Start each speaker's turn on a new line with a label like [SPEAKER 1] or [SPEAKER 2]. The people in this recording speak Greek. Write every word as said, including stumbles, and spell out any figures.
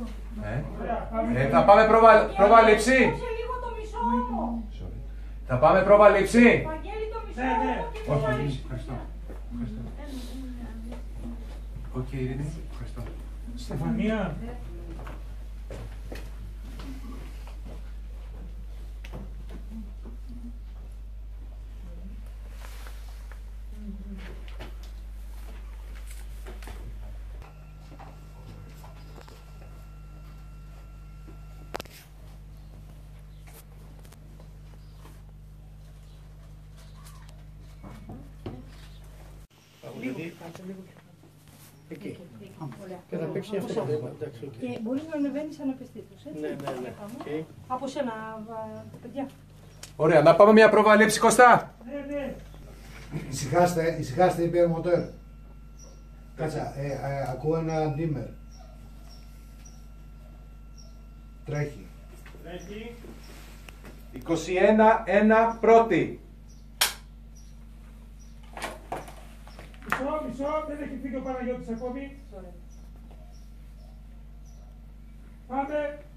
[SPEAKER 1] Ε, ε, θα πάμε πρόβα, πρόβα λήψη.
[SPEAKER 2] λίγο το μισό μου.
[SPEAKER 1] Θα πάμε πρόβα λήψη.
[SPEAKER 2] Βαγγέλη, το μισό
[SPEAKER 3] Ναι, ναι.
[SPEAKER 2] μου.
[SPEAKER 1] Όχι, λήψη. Ευχαριστώ. Ευχαριστώ. Οκ, Ειρήνη. Ευχαριστώ.
[SPEAKER 3] Στεφανία.
[SPEAKER 4] Εκεί. Και θα παίξει αυτό το θέμα.
[SPEAKER 2] Και μπορεί να ανεβαίνει αναπαιστήτως, έτσι.
[SPEAKER 4] Ναι, ναι, ναι. Okay.
[SPEAKER 2] Από σένα, παιδιά.
[SPEAKER 1] Ωραία, να πάμε μια πρόβα λήψη, Κωστά.
[SPEAKER 3] Ναι, ναι.
[SPEAKER 5] Ησυχάστε, ησυχάστε, είπε μοτέρ. Κάτσα, ε, ε, ακούω ένα ντίμερ. Τρέχει.
[SPEAKER 3] Τρέχει.
[SPEAKER 1] είκοσι ένα ένα πρώτη.
[SPEAKER 3] Μισό, μισό, δεν έχει φύγει ο Παναγιώτης ακόμη. Πάμε.